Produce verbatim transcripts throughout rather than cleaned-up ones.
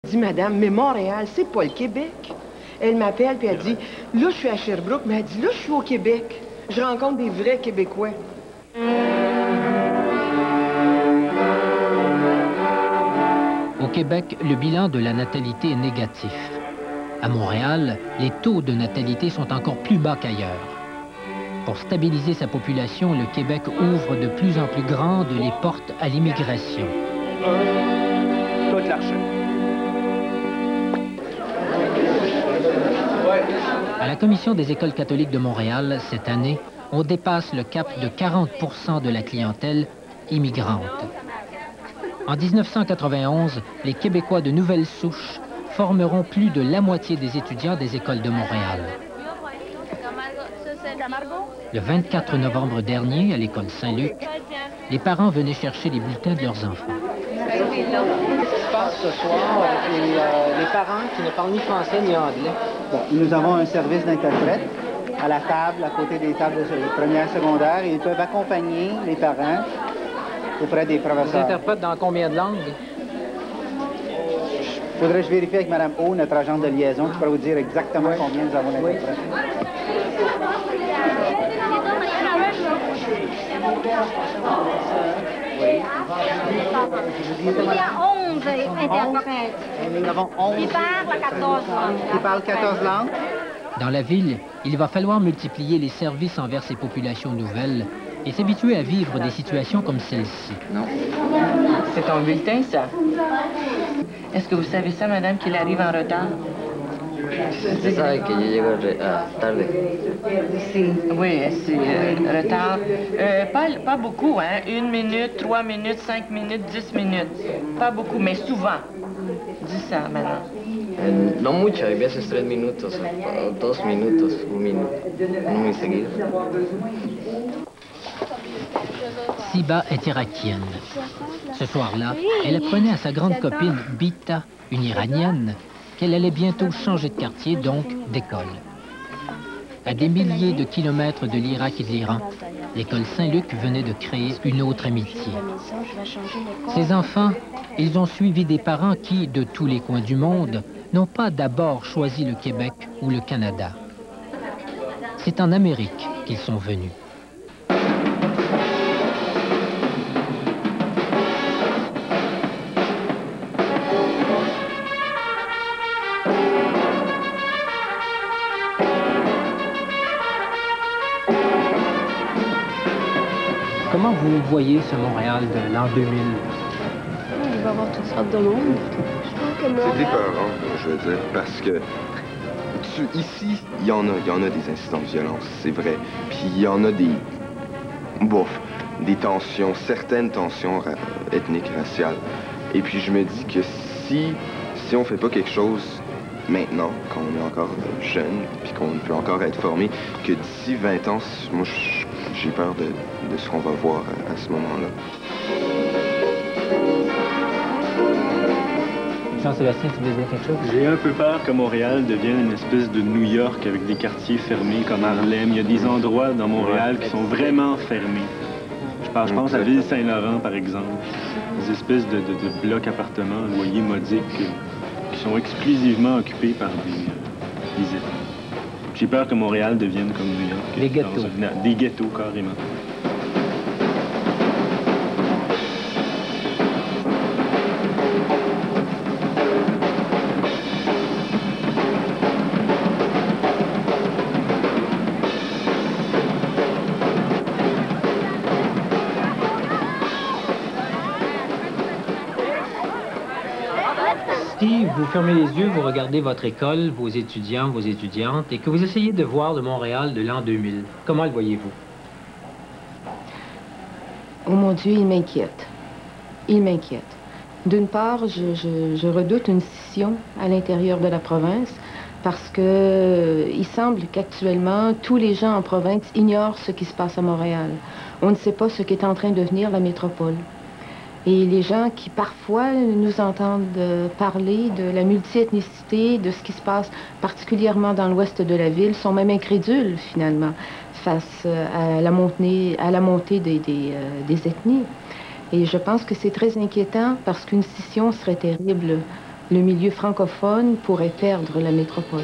Je dis, madame, mais Montréal, c'est pas le Québec. Elle m'appelle, puis elle dit, là, je suis à Sherbrooke, mais elle dit, là, je suis au Québec. Je rencontre des vrais Québécois. Au Québec, le bilan de la natalité est négatif. À Montréal, les taux de natalité sont encore plus bas qu'ailleurs. Pour stabiliser sa population, le Québec ouvre de plus en plus grandes les portes à l'immigration. Toute l'argent. À la Commission des écoles catholiques de Montréal, cette année, on dépasse le cap de quarante pour cent de la clientèle immigrante. En mille neuf cent quatre-vingt-onze, les Québécois de nouvelle souche formeront plus de la moitié des étudiants des écoles de Montréal. Le vingt-quatre novembre dernier, à l'école Saint-Luc, les parents venaient chercher les bulletins de leurs enfants. Qu'est-ce qui se passe ce soir avec les, euh, les parents qui ne parlent ni français ni anglais? Bon, nous avons un service d'interprète à la table, à côté des tables de première secondaire, et ils peuvent accompagner les parents auprès des Vous professeurs. interprètent dans combien de langues? Faudrait que je vérifie avec Mme O, notre agente de liaison, qui pourra vous dire exactement combien nous avons d'interprètes. Il y a onze interprètes. Nous avons onze. Qui parlent quatorze langues. Qui parlent quatorze langues. Dans la ville, il va falloir multiplier les services envers ces populations nouvelles et s'habituer à vivre des situations comme celle-ci. Non. C'est ton bulletin, ça? Est-ce que vous savez ça, madame, qu'il arrive en retard? Usted sabe que yo llego ah, tarde. Oui, c'est euh, retard. Euh, pas, pas beaucoup, hein? Une minute, trois minutes, cinq minutes, dix minutes. Pas beaucoup, mais souvent. Dis ça, madame. Eh, no mucho, hay veces tres minutos, o dos minutos, un minuto, no muy seguido. Siba est irakienne. Ce soir-là, elle apprenait à sa grande copine Bita, une iranienne, qu'elle allait bientôt changer de quartier, donc d'école. À des milliers de kilomètres de l'Irak et de l'Iran, l'école Saint-Luc venait de créer une autre amitié. Ces enfants, ils ont suivi des parents qui, de tous les coins du monde, n'ont pas d'abord choisi le Québec ou le Canada. C'est en Amérique qu'ils sont venus. Comment vous voyez ce Montréal de l'an deux mille? Il va y avoir toutes sortes de monde. C'est épeurant, je veux dire, parce que tu, ici, il y en a, il y en a des incidents de violence, c'est vrai. Puis il y en a des, bouf, des tensions, certaines tensions ra ethniques, raciales. Et puis je me dis que si, si on fait pas quelque chose maintenant, quand on est encore jeune, puis qu'on peut encore être formé, que d'ici vingt ans, moi, j'ai peur de, de ce qu'on va voir à, à ce moment-là. Jean-Sébastien, tu voulais dire quelque chose? J'ai un peu peur que Montréal devienne une espèce de New York avec des quartiers fermés comme Harlem. Il y a des endroits dans Montréal qui sont vraiment fermés. Je pense, je pense à Ville Saint-Laurent, par exemple. Des espèces de, de, de blocs appartements, loyers modiques, qui sont exclusivement occupés par des, des ethnies. J'ai peur que Montréal devienne comme New York. Des ghettos. Un, des ghettos, carrément. Si vous fermez les yeux, vous regardez votre école, vos étudiants, vos étudiantes, et que vous essayez de voir le Montréal de l'an deux mille, comment le voyez-vous? Oh mon Dieu, il m'inquiète. Il m'inquiète. D'une part, je, je, je redoute une scission à l'intérieur de la province parce que euh, il semble qu'actuellement, tous les gens en province ignorent ce qui se passe à Montréal. On ne sait pas ce qu'est en train de devenir la métropole. Et les gens qui parfois nous entendent parler de la multiethnicité, de ce qui se passe particulièrement dans l'ouest de la ville, sont même incrédules finalement face à la montée, à la montée des, des, euh, des ethnies. Et je pense que c'est très inquiétant parce qu'une scission serait terrible le milieu francophone pourrait perdre la métropole.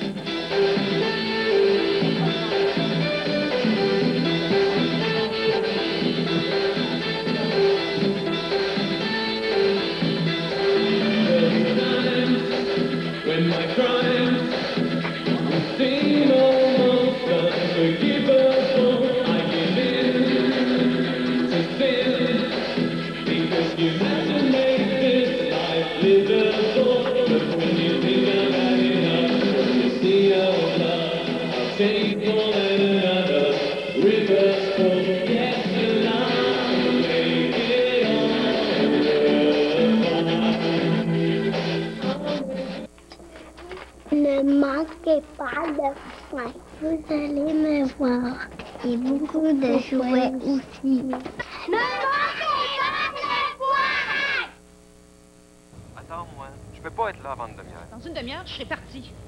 Ne manquez pas de faim. Vous allez me voir. Et beaucoup de jouets aussi. Ne manquez pas de faim! Attends-moi. Je peux pas être là avant une demi-heure. Dans une demi-heure, je serai partie.